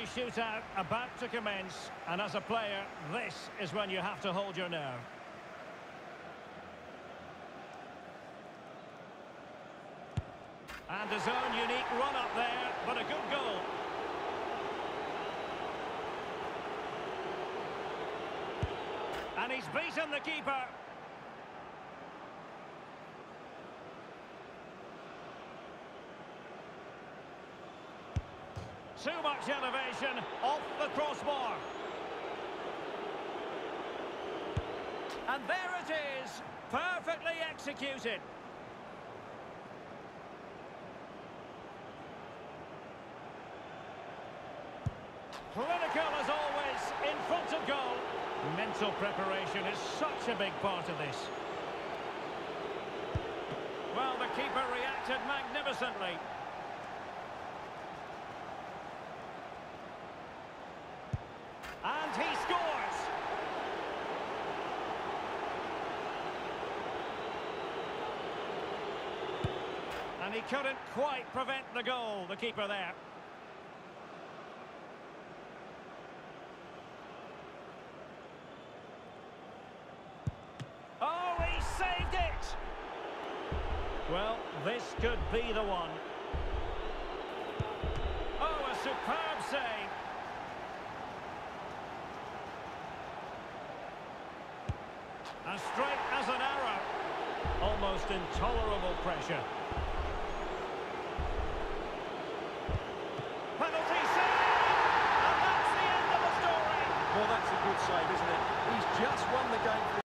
shootout about to commence, and as a player, this is when you have to hold your nerve. And his own unique run up there, but a good goal. And he's beaten the keeper. Too much elevation, off the crossbar. And there it is, perfectly executed. Clinical as always, in front of goal. Mental preparation is such a big part of this. Well, the keeper reacted magnificently. And he scores! And he couldn't quite prevent the goal, the keeper there. Oh, he saved it! Well, this could be the one. Oh, a superb save. As straight as an arrow. Almost intolerable pressure. Penalty save! And that's the end of the story. Well, that's a good save, isn't it? He's just won the game.